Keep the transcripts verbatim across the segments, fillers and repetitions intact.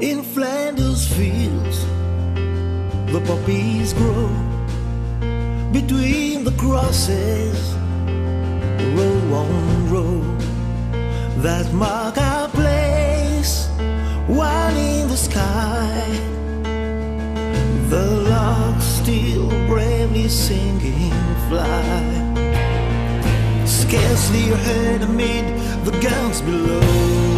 In Flanders fields, the poppies grow between the crosses, row on row, that mark our place. While in the sky, the larks still bravely singing fly, scarcely heard amid the guns below.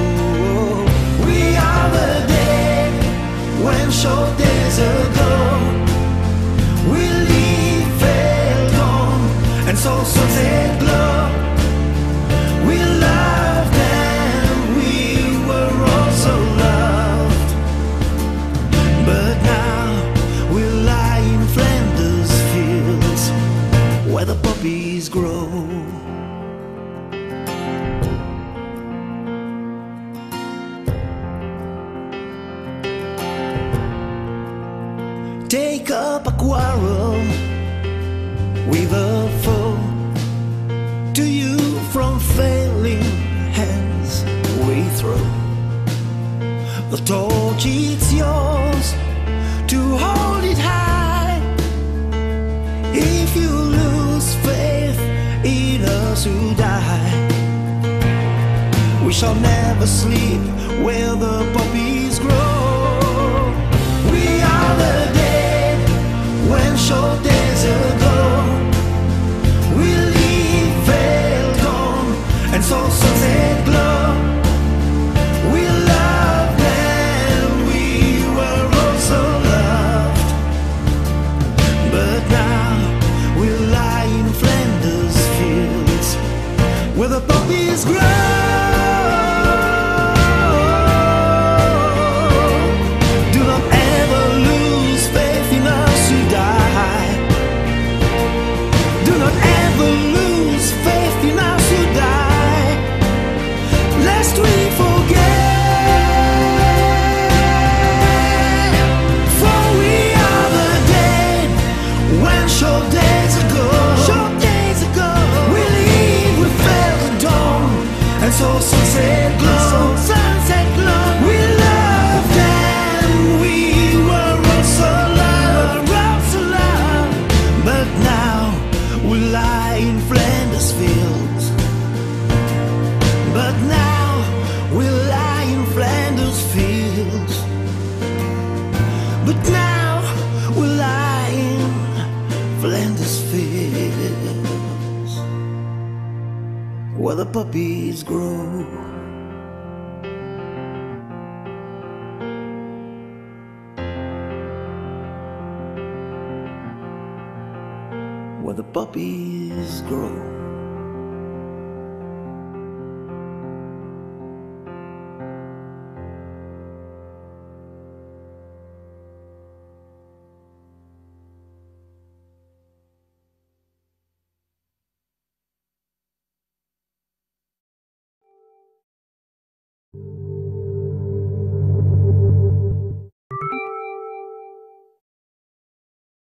We are the dead when short days ago we leave failed on and saw sunset glow. We loved and we were also loved, but now we lie in Flanders fields where the poppies grow. Take up a quarrel with a foe, to you from failing hands we throw the torch, it's yours to hold it high. If you lose faith in us who die, we shall never sleep where the poppies grow. We are the dead when short days ago we leave veiled on and saw sunset glow. We loved and we were also loved, but now we lie in Flanders fields where the poppies grow. So sunset glow, sunset glow. We loved and we were also loved, also loved. But now we lie in Flanders fields. But now we lie in Flanders fields. But now we lie in Flanders fields where the poppies grow. Where the poppies grow.